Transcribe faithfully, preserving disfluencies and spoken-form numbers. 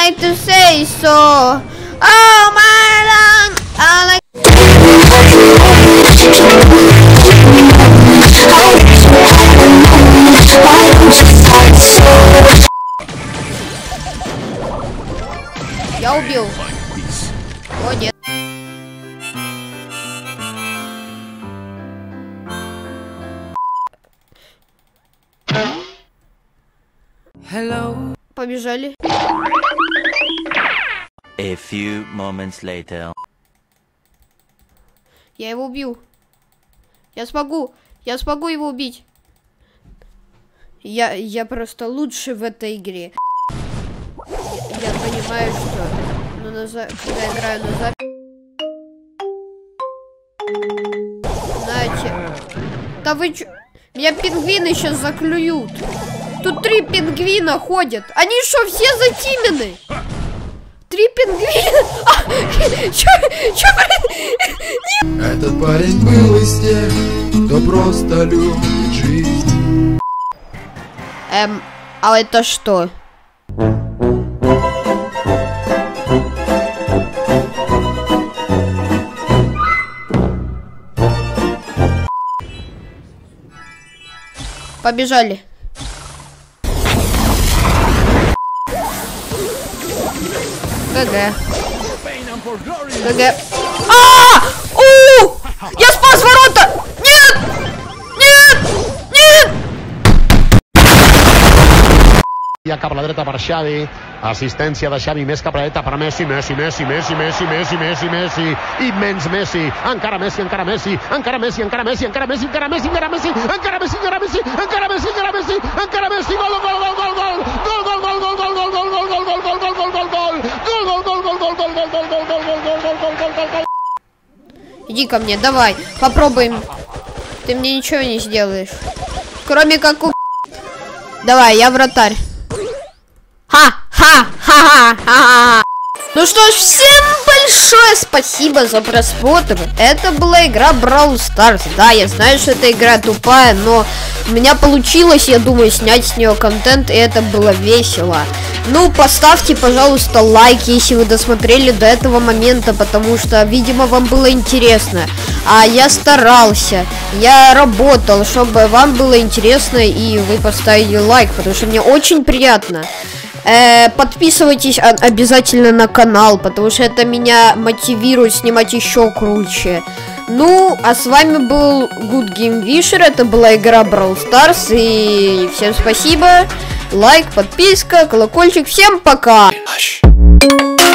like to say so. Oh my God, I like. Я убил. О, нет. Hello. Побежали. A few moments later. Я его убил. Я смогу. Я смогу его убить. Я, я просто лучше в этой игре. Я понимаю, что ну, на за... когда я играю на запись. Знаете. Да вы чё? Меня пингвины сейчас заклюют. Тут три пингвина ходят. Они что, все затимены? Три пингвина? А, чё, чё, блин? Этот парень был из тех, кто просто любит жизнь. Эм, а это что? Побежали. ГГ. ГГ. А! У! Я спас ворота! Нет! Нет! Нет! Ja cap a la dreta per Xavi, assistència de Xavi més cap a la dreta per Messi, Messi, Messi, Messi, Messi, Messi, Messi, Messi, immens Messi, encara Messi, encara Messi, encara Messi, encara Messi, encara Messi, encara Messi, encara Messi, encara Messi, encara Messi, encara Messi, encara Messi, encara Messi, gol, gol, gol, gol, gol, gol, gol, gol, gol, gol, gol, gol, gol, gol, gol, gol, gol, gol, gol, Иди ко мне, давай, попробуем. Ты мне ничего не сделаешь. Кроме как у... Давай, я вратарь. Ха-ха-ха-ха-ха-ха. Ну что ж, всем большое спасибо за просмотр. Это была игра Brawl Stars. Да, я знаю, что эта игра тупая, но у меня получилось, я думаю, снять с нее контент, и это было весело. Ну, поставьте, пожалуйста, лайк, если вы досмотрели до этого момента, потому что, видимо, вам было интересно. А я старался, я работал, чтобы вам было интересно, и вы поставили лайк, потому что мне очень приятно. Э, подписывайтесь обязательно на канал, потому что это меня мотивирует снимать еще круче. Ну, а с вами был Good Game Wisher, это была игра Brawl Stars, и всем спасибо, лайк, подписка, колокольчик, всем пока!